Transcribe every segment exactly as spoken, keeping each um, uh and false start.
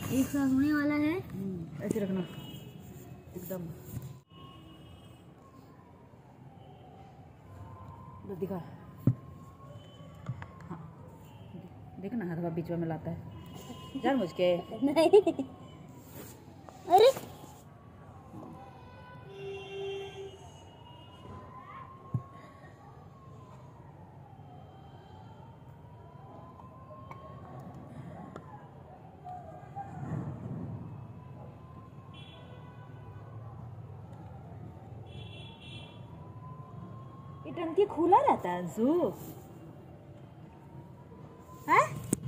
एक साथ होने वाला है। ऐसे रखना एकदम, बस दिखा। हाँ देखना, हाथ बीच में लाता है जान मुझ के। नहीं अरे ये टंकी खुला रहता है जू है।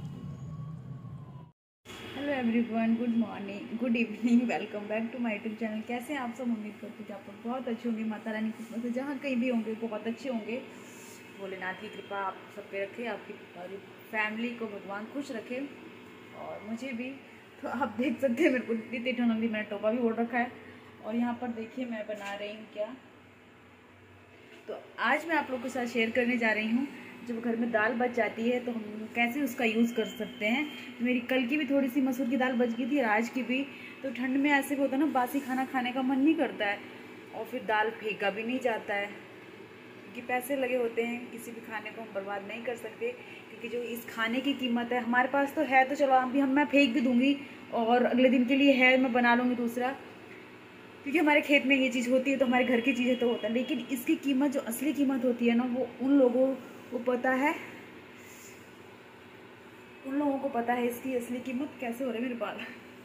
Hello everyone, good morning, good evening, welcome back to my YouTube channel. कैसे हैं आप सब? उम्मीद करती हूँ कि आप लोग बहुत अच्छे होंगे। माता रानी की कृपा से जहाँ कहीं भी होंगे बहुत अच्छे होंगे। भोलेनाथ की कृपा आप सब पे रखे, आपकी और फैमिली को भगवान खुश रखे और मुझे भी। तो आप देख सकते हैं मेरे को इतनी तेज ठंड लग रही, मैंने टोपा भी ओढ़ रखा है। और यहाँ पर देखिए मैं बना रही हूँ क्या, तो आज मैं आप लोग के साथ शेयर करने जा रही हूँ जब घर में दाल बच जाती है तो हम कैसे उसका यूज़ कर सकते हैं। मेरी कल की भी थोड़ी सी मसूर की दाल बच गई थी और आज की भी। तो ठंड में ऐसे भी होता है ना, बासी खाना खाने का मन नहीं करता है और फिर दाल फेंका भी नहीं जाता है क्योंकि पैसे लगे होते हैं। किसी भी खाने को हम बर्बाद नहीं कर सकते क्योंकि जो इस खाने की कीमत है, हमारे पास तो है तो चलो अभी हम मैं फेंक भी दूँगी और अगले दिन के लिए है मैं बना लूँगी दूसरा, क्योंकि हमारे खेत में ये चीज़ होती है तो हमारे घर की चीज़ें तो होता है। लेकिन इसकी कीमत, जो असली कीमत होती है ना, वो उन लोगों को पता है, उन लोगों को पता है इसकी असली कीमत। कैसे हो रहे मेरे बाल,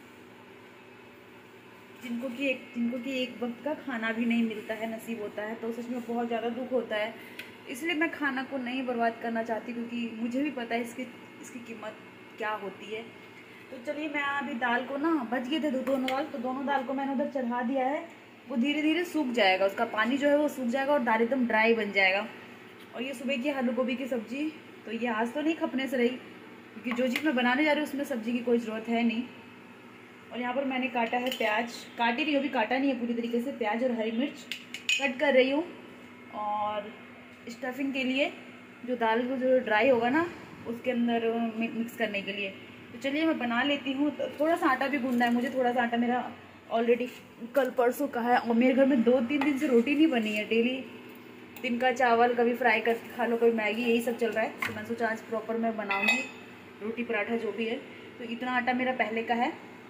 जिनको कि एक जिनको कि एक वक्त का खाना भी नहीं मिलता है, नसीब होता है, तो सच में बहुत ज़्यादा दुख होता है। इसलिए मैं खाना को नहीं बर्बाद करना चाहती क्योंकि मुझे भी पता है इसकी इसकी कीमत क्या होती है। तो चलिए, मैं अभी दाल को ना, बच गए थे दो दोनों दाल, तो दोनों दाल को मैंने उधर चढ़ा दिया है। वो धीरे धीरे सूख जाएगा, उसका पानी जो है वो सूख जाएगा और दाल एकदम ड्राई बन जाएगा। और ये सुबह की आलू गोभी की सब्जी, तो ये आज तो नहीं खपने से रही क्योंकि जो चीज़ मैं बनाने जा रही हूँ उसमें सब्जी की कोई ज़रूरत है नहीं। और यहाँ पर मैंने काटा है प्याज, काटी रही हूँ, अभी काटा नहीं है पूरी तरीके से। प्याज और हरी मिर्च कट कर रही हूँ और स्टफिंग के लिए जो दाल को जो ड्राई होगा ना उसके अंदर मिक्स करने के लिए। तो चलिए मैं बना लेती हूँ। तो थोड़ा सा आटा भी गूंदना है मुझे, थोड़ा सा आटा मेरा ऑलरेडी कल परसों का है और मेरे घर में दो तीन दिन से रोटी नहीं बनी है। डेली दिन का चावल, कभी फ्राई करके खा लो, कभी मैगी, यही सब चल रहा है। तो मैं सोचा आज प्रॉपर मैं बनाऊँगी रोटी पराठा जो भी है। तो इतना आटा मेरा पहले का है,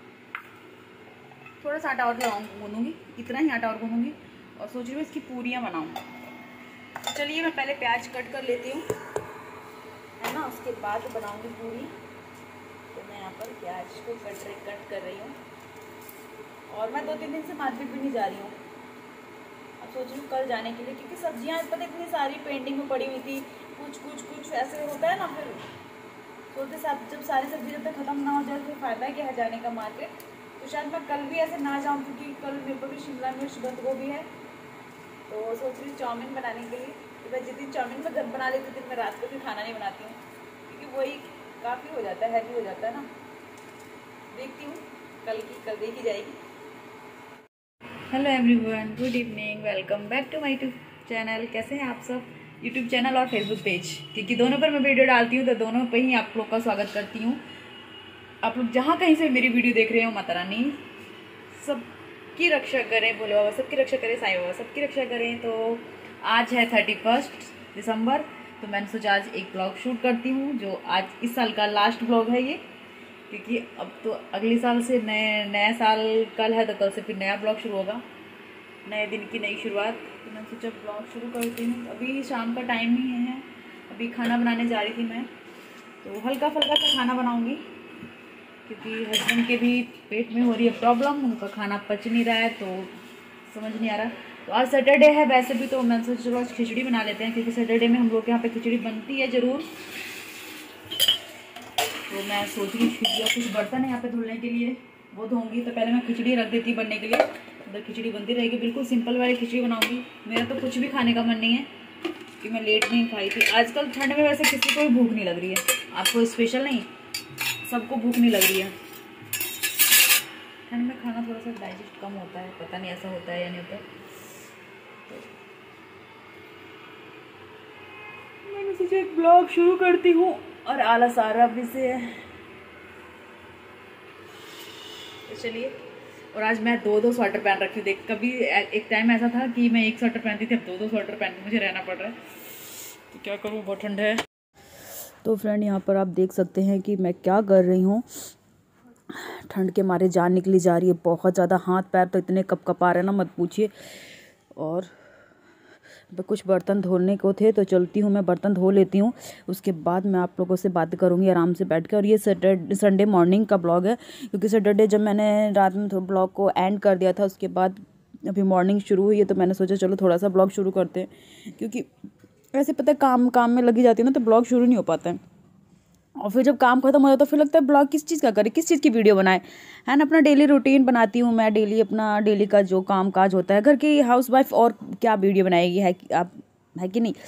थोड़ा सा आटा और लगाऊंगी, गूंदूँगी, इतना ही आटा और गूंदूँगी और सोच रही हूँ इसकी पूरियाँ बनाऊँगी। तो चलिए मैं पहले प्याज कट कर लेती हूँ, है ना, उसके बाद बनाऊँगी पूरी। तो मैं यहाँ पर प्याज को कट रही कट कर रही हूँ और मैं दो तीन दिन से मार्केट भी नहीं जा रही हूँ। अब सोच रही हूँ कल जाने के लिए क्योंकि सब्जियाँ इस पर इतनी सारी पेंडिंग में पड़ी हुई थी। कुछ कुछ कुछ ऐसे होता है ना, फिर सोचते साथ जब सारी सब्जी जब तक ख़त्म ना हो जाए फिर फ़ायदा क्या है जाने का मार्केट। तो शायद मैं कल भी ऐसे ना जाऊँ क्योंकि कल मेरे को भी शिमला मिर्च बंद गोभी है। तो सोच रही हूँ चाउमीन बनाने के लिए। तो मैं जिस दिन चाउमीन में घर बना लेती हूँ, दिन मैं रात को फिर खाना नहीं बनाती हूँ क्योंकि वही काफ़ी हो जाता है, हैवी हो जाता है ना। देखती हूँ कल की कल देखी जाएगी। Hello everyone, good evening, welcome back to my YouTube channel. कैसे हैं आप सब? यूट्यूब चैनल और फेसबुक पेज, क्योंकि दोनों पर मैं वीडियो डालती हूँ तो दोनों पर ही आप लोग का स्वागत करती हूँ। आप लोग जहाँ कहीं से मेरी वीडियो देख रहे हो, माता रानी सबकी रक्षा करें, भोले बाबा सबकी रक्षा करें, साईं बाबा सबकी रक्षा करें। तो आज है थर्टी फर्स्ट दिसंबर, तो मैंने सोचा आज एक ब्लॉग शूट करती हूँ जो आज इस साल का लास्ट ब्लॉग है ये, क्योंकि अब तो अगले साल से नए नया साल कल है, तो कल से फिर नया ब्लॉग शुरू होगा, नए दिन की नई शुरुआत। तो मैंने सोचा ब्लॉग शुरू करती हूँ। अभी शाम का टाइम ही है, अभी खाना बनाने जा रही थी मैं, तो हल्का फुल्का सा खाना बनाऊँगी क्योंकि हस्बैंड के भी पेट में हो रही है प्रॉब्लम, उनका खाना पच नहीं रहा है तो समझ नहीं आ रहा। तो आज सैटरडे है वैसे भी, तो मैंने सोचा चलो आज खिचड़ी बना लेते हैं क्योंकि सैटरडे में हम लोग के यहाँ पे खिचड़ी बनती है ज़रूर। तो मैं सोच रही हूँ कुछ बर्तन है यहाँ पे धुलने के लिए, वो धोऊंगी। तो पहले मैं खिचड़ी रख देती बनने के लिए, उधर खिचड़ी बनती रहेगी। बिल्कुल सिंपल वाली खिचड़ी बनाऊंगी। मेरा तो कुछ भी खाने का मन नहीं है कि मैं लेट नहीं खाई थी। आजकल ठंड में वैसे किसी को भी भूख नहीं लग रही है, आपको स्पेशल नहीं, सबको भूख नहीं लग रही है। ठंड में खाना थोड़ा सा डाइजेस्ट कम होता है, पता नहीं ऐसा होता है या नहीं होता। तो मैंने सोचा एक ब्लॉग शुरू करती हूँ और आलस आ रहा अभी से। तो चलिए, और आज मैं दो दो स्वेटर पहन रखी हूँ। देख, कभी एक टाइम ऐसा था कि मैं एक स्वेटर पहनती थी, अब दो दो स्वेटर पहन के मुझे रहना पड़ रहा है। तो क्या करूँ, बहुत ठंड है। तो फ्रेंड यहाँ पर आप देख सकते हैं कि मैं क्या कर रही हूँ। ठंड के मारे जान निकली जा रही है बहुत ज़्यादा, हाथ पैर तो इतने कप कपा रहे हैं ना, मत पूछिए। और कुछ बर्तन धोने को थे तो चलती हूँ, मैं बर्तन धो लेती हूँ, उसके बाद मैं आप लोगों से बात करूँगी आराम से बैठ के। और ये सैटरडे संडे मॉर्निंग का ब्लॉग है, क्योंकि सैटरडे जब मैंने रात में ब्लॉग को एंड कर दिया था, उसके बाद अभी मॉर्निंग शुरू हुई है, तो मैंने सोचा चलो थोड़ा सा ब्लॉग शुरू करते हैं, क्योंकि ऐसे पता है काम काम में लगी जाती है ना, तो ब्लॉग शुरू नहीं हो पाता है। और फिर जब काम खत्म हो जाता है तो फिर लगता है ब्लॉग किस चीज़ का करें, किस चीज़ की वीडियो बनाए, है ना। अपना डेली रूटीन बनाती हूँ मैं, डेली अपना डेली का जो काम काज होता है घर की हाउसवाइफ, और क्या वीडियो बनाएगी, है कि आप, है कि नहीं।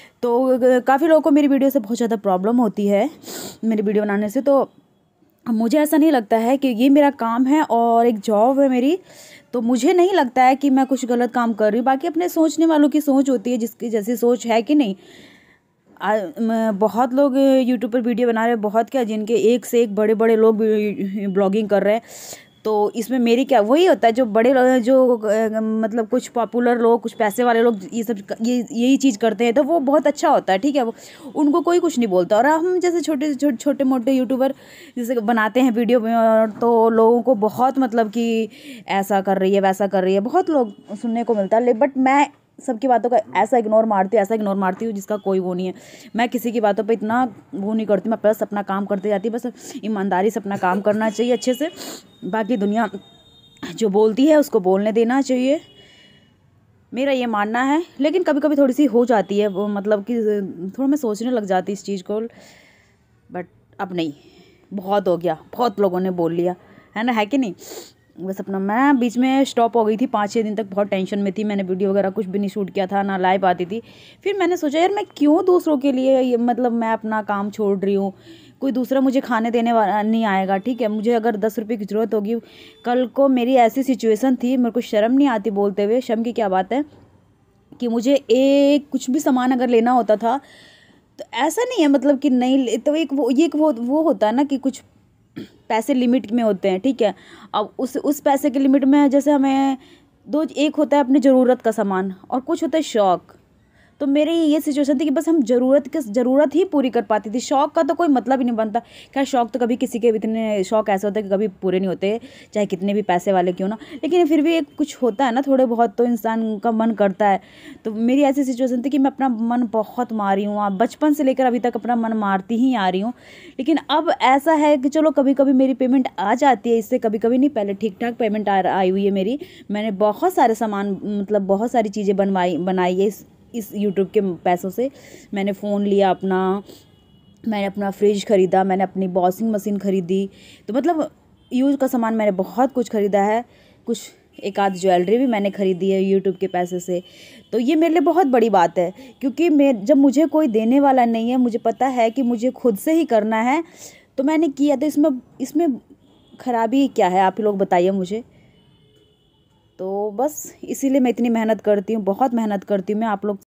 तो काफ़ी लोगों को मेरी वीडियो से बहुत ज़्यादा प्रॉब्लम होती है, मेरी वीडियो बनाने से। तो मुझे ऐसा नहीं लगता है कि ये मेरा काम है और एक जॉब है मेरी, तो मुझे नहीं लगता है कि मैं कुछ गलत काम कर रही हूँ। बाकी अपने सोचने वालों की सोच होती है, जिसकी जैसी सोच है कि नहीं। आ, बहुत लोग यूट्यूब पर वीडियो बना रहे हैं, बहुत क्या, जिनके एक से एक बड़े बड़े लोग ब्लॉगिंग कर रहे हैं। तो इसमें मेरी क्या, वही होता है जो बड़े जो मतलब कुछ पॉपुलर लोग, कुछ पैसे वाले लोग ये सब ये यही चीज़ करते हैं, तो वो बहुत अच्छा होता है, ठीक है, वो उनको कोई कुछ नहीं बोलता। और हम जैसे छोटे छोटे छोटे मोटे यूट्यूबर जैसे बनाते हैं वीडियो में, तो लोगों को बहुत मतलब कि ऐसा कर रही है, वैसा कर रही है, बहुत लोग सुनने को मिलता है। बट मैं सबकी बातों का ऐसा इग्नोर मारती हूँ, ऐसा इग्नोर मारती हूँ जिसका कोई वो नहीं है। मैं किसी की बातों पे इतना वो नहीं करती, मैं बस अपना काम करते जाती हूँ। बस ईमानदारी से अपना काम करना चाहिए अच्छे से, बाकी दुनिया जो बोलती है उसको बोलने देना चाहिए, मेरा ये मानना है। लेकिन कभी कभी थोड़ी सी हो जाती है वो, मतलब कि थोड़ा मैं सोचने लग जाती इस चीज़ को, बट अब नहीं, बहुत हो गया, बहुत लोगों ने बोल लिया, है ना, है कि नहीं। बस अपना, मैं बीच में स्टॉप हो गई थी, पाँच छः दिन तक बहुत टेंशन में थी, मैंने वीडियो वगैरह कुछ भी नहीं शूट किया था, ना लाइव आती थी। फिर मैंने सोचा यार मैं क्यों दूसरों के लिए ये, मतलब मैं अपना काम छोड़ रही हूँ, कोई दूसरा मुझे खाने देने वाला नहीं आएगा, ठीक है। मुझे अगर दस रुपये की ज़रूरत होगी, कल को मेरी ऐसी सिचुएशन थी, मेरे को शर्म नहीं आती बोलते हुए, शर्म की क्या बात है, कि मुझे एक कुछ भी सामान अगर लेना होता था, तो ऐसा नहीं है मतलब कि नहीं, तो एक वो ये वो वो होता है ना कि कुछ पैसे लिमिट में होते हैं, ठीक है। अब उस उस पैसे के लिमिट में जैसे हमें दो, एक होता है अपनी ज़रूरत का सामान और कुछ होता है शौक़। तो मेरी ये सिचुएशन थी कि बस हम ज़रूरत की ज़रूरत ही पूरी कर पाती थी, शौक़ का तो कोई मतलब ही नहीं बनता। क्या शौक़ तो कभी किसी के इतने शौक़ ऐसे होते हैं कि कभी पूरे नहीं होते, चाहे कितने भी पैसे वाले क्यों ना, लेकिन फिर भी एक कुछ होता है ना, थोड़े बहुत तो इंसान का मन करता है। तो मेरी ऐसी सिचुएशन थी कि मैं अपना मन बहुत मारी हूँ, बचपन से लेकर अभी तक अपना मन मारती ही आ रही हूँ। लेकिन अब ऐसा है कि चलो कभी कभी मेरी पेमेंट आ जाती है, इससे कभी कभी नहीं, पहले ठीक ठाक पेमेंट आई हुई है मेरी। मैंने बहुत सारे सामान, मतलब बहुत सारी चीज़ें बनवाई बनाई है इस इस यूट्यूब के पैसों से। मैंने फ़ोन लिया अपना, मैंने अपना फ्रिज ख़रीदा, मैंने अपनी वॉशिंग मशीन ख़रीदी, तो मतलब यूज़ का सामान मैंने बहुत कुछ ख़रीदा है। कुछ एक आध ज्वेलरी भी मैंने ख़रीदी है यूट्यूब के पैसे से। तो ये मेरे लिए बहुत बड़ी बात है, क्योंकि मैं जब मुझे कोई देने वाला नहीं है, मुझे पता है कि मुझे खुद से ही करना है, तो मैंने किया। तो इसमें इसमें ख़राबी क्या है, आप लोग बताइए मुझे। तो बस इसीलिए मैं इतनी मेहनत करती हूँ, बहुत मेहनत करती हूँ मैं। आप लोग